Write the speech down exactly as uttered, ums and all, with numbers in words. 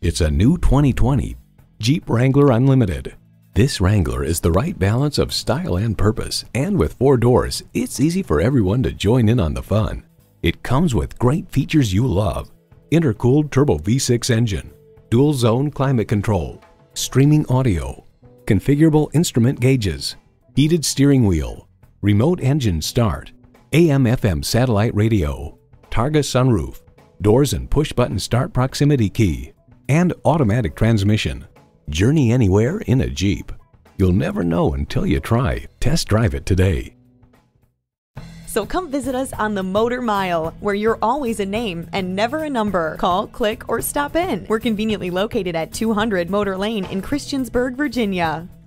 It's a new twenty twenty Jeep Wrangler Unlimited. This Wrangler is the right balance of style and purpose, and with four doors, it's easy for everyone to join in on the fun. It comes with great features you love: intercooled turbo V six engine, dual zone climate control, streaming audio, configurable instrument gauges, heated steering wheel, remote engine start, A M F M satellite radio, Targa sunroof, doors and push-button start proximity key, and automatic transmission. Journey anywhere in a Jeep. You'll never know until you try. Test drive it today. So come visit us on the Motor Mile, where you're always a name and never a number. Call, click, or stop in. We're conveniently located at two hundred Motor Lane in Christiansburg, Virginia.